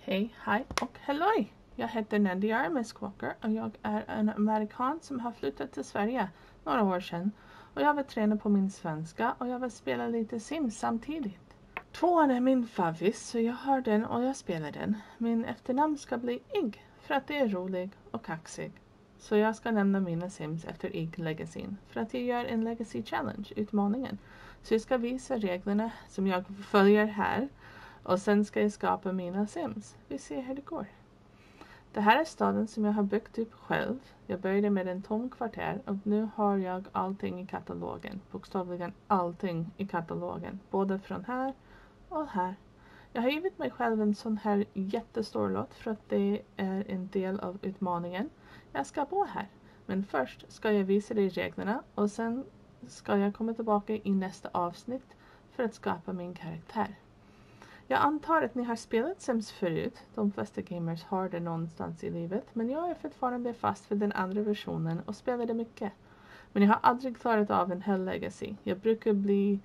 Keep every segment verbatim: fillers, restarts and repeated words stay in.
Hej, hej och halloj! Jag heter Nadia Armes Walker och jag är en amerikan som har flyttat till Sverige några år sedan. Och jag vill träna på min svenska och jag vill spela lite Sims samtidigt. Tvåan är min favorit så jag har den och jag spelar den. Min efternamn ska bli Ig för att det är rolig och kaxig. Så jag ska nämna mina Sims efter Ig Legacyn för att jag gör en Legacy Challenge, utmaningen. Så jag ska visa reglerna som jag följer här. Och sen ska jag skapa mina Sims. Vi ser hur det går. Det här är staden som jag har byggt upp själv. Jag började med en tom kvarter och nu har jag allting i katalogen. Bokstavligen allting i katalogen. Både från här och här. Jag har givit mig själv en sån här jättestor lott för att det är en del av utmaningen. Jag ska bo här. Men först ska jag visa dig reglerna och sen ska jag komma tillbaka i nästa avsnitt för att skapa min karaktär. Jag antar att ni har spelat Sims förut. De flesta gamers har det någonstans i livet. Men jag är fortfarande fast vid den andra versionen och spelar det mycket. Men jag har aldrig klarat av en hel legacy. Jag brukar bli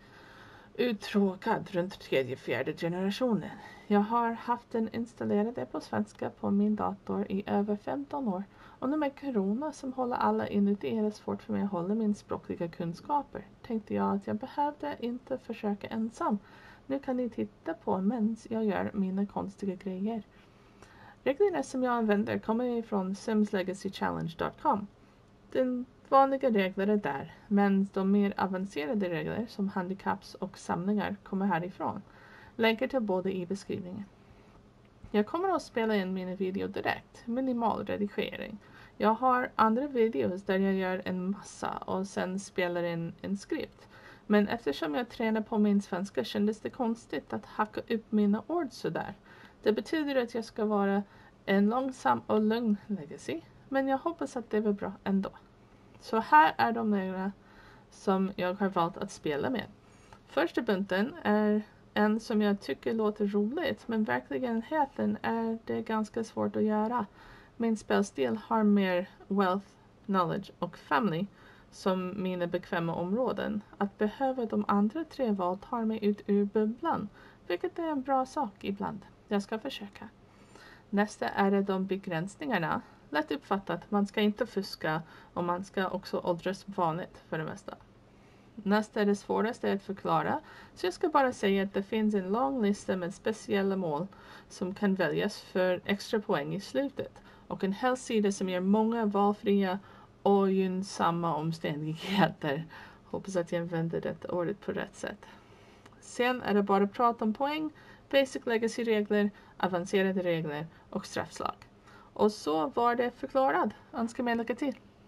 uttråkad runt tredje, fjärde generationen. Jag har haft den installerad på svenska på min dator i över femton år. Och nu med corona som håller alla inuti är det svårt för mig att hålla min språkliga kunskaper. Tänkte jag att jag behövde inte försöka ensam. Nu kan ni titta på medan jag gör mina konstiga grejer. Reglerna som jag använder kommer ifrån sims legacy challenge dot com. Den vanliga regler är där, men de mer avancerade regler som handicapps och samlingar kommer härifrån. Länkar till båda i beskrivningen. Jag kommer att spela in mina videor direkt, minimal redigering. Jag har andra videos där jag gör en massa och sen spelar in en skript. Men eftersom jag tränar på min svenska kändes det konstigt att hacka upp mina ord sådär. Det betyder att jag ska vara en långsam och lugn legacy. Men jag hoppas att det var bra ändå. Så här är de reglerna som jag har valt att spela med. Första bunten är en som jag tycker låter roligt. Men verkligheten är det ganska svårt att göra. Min spelstil har mer wealth, knowledge och family som mina bekväma områden. Att behöva de andra tre val tar mig ut ur bubblan, vilket är en bra sak ibland. Jag ska försöka. Nästa är det de begränsningarna. Lätt uppfattat, man ska inte fuska och man ska också åldras vanligt för det mesta. Nästa är det svåraste att förklara, så jag ska bara säga att det finns en lång lista med speciella mål som kan väljas för extra poäng i slutet. Och en hel sida som ger många valfria och gynnsamma omständigheter. Hoppas att jag använder det ordet på rätt sätt. Sen är det bara prat om poäng, basic legacy-regler, avancerade regler och straffslag. Och så var det förklarat. Önskar mig lycka till!